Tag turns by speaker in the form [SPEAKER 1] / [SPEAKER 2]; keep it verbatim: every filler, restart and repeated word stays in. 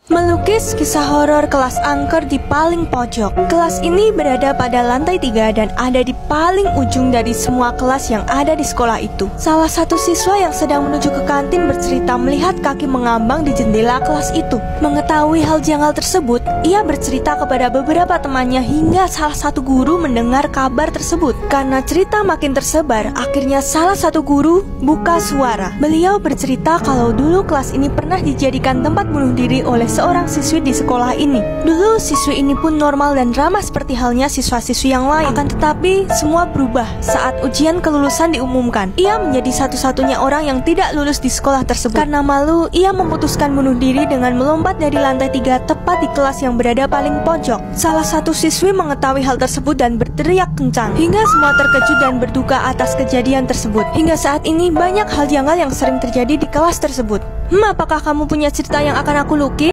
[SPEAKER 1] Melukis kisah horor kelas angker di paling pojok. Kelas ini berada pada lantai tiga dan ada di paling ujung dari semua kelas yang ada di sekolah itu. Salah satu siswa yang sedang menuju ke kantin bercerita melihat kaki mengambang di jendela kelas itu. Mengetahui hal janggal tersebut, ia bercerita kepada beberapa temannya hingga salah satu guru mendengar kabar tersebut. Karena cerita makin tersebar, akhirnya salah satu guru buka suara. Beliau bercerita kalau dulu kelas ini pernah dijadikan tempat bunuh diri oleh seorang siswi di sekolah ini. Dulu siswi ini pun normal dan ramah seperti halnya siswa-siswi yang lain. Akan tetapi semua berubah saat ujian kelulusan diumumkan. Ia menjadi satu-satunya orang yang tidak lulus di sekolah tersebut. Karena malu, ia memutuskan bunuh diri dengan melompat dari lantai tiga tepat di kelas yang berada paling pojok. Salah satu siswi mengetahui hal tersebut dan berteriak kencang hingga semua terkejut dan berduka atas kejadian tersebut. Hingga saat ini banyak hal janggal yang sering terjadi di kelas tersebut. Hmm, apakah kamu punya cerita yang akan aku lukis?